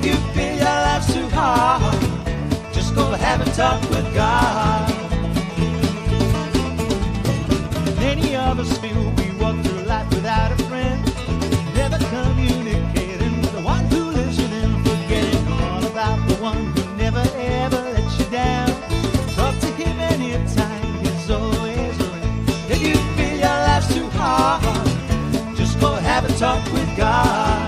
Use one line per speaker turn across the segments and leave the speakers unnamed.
If you feel your life's too hard, just go have a talk with God. Many of us feel we walk through life without a friend, never communicating with the one who lives within, forgetting all about the one who never ever lets you down. Talk to him anytime, he's always around. If you feel your life's too hard, just go have a talk with God.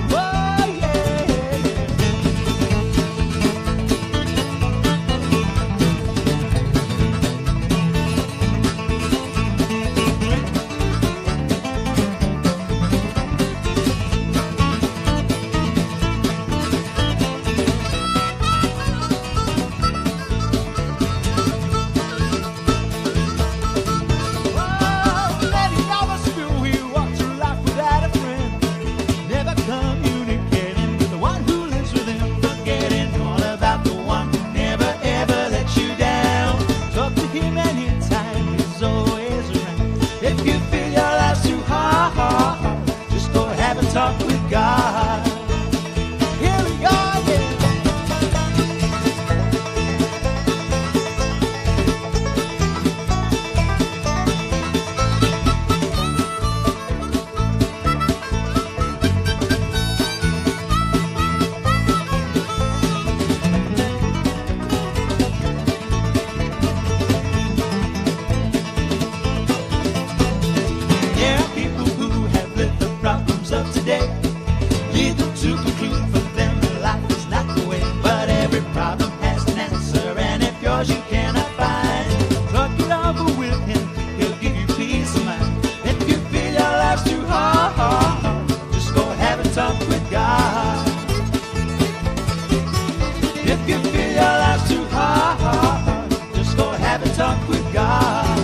Talk with God. Here we go, There are people who have lived the problems of today, lead them to conclude for them that life is not the way. But every problem has an answer, and if yours you cannot find, talk it over with him, he'll give you peace of mind. If you feel your life's too hard, just go have a talk with God. If you feel your life's too hard, just go have a talk with God.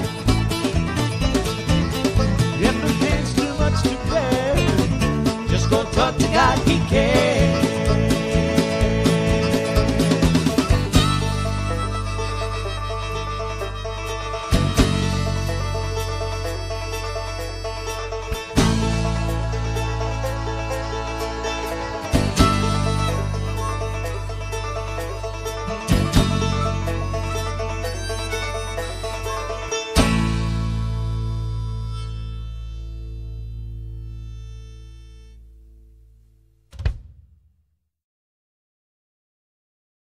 If the pain's too much to bear, just go talk to God, He cares.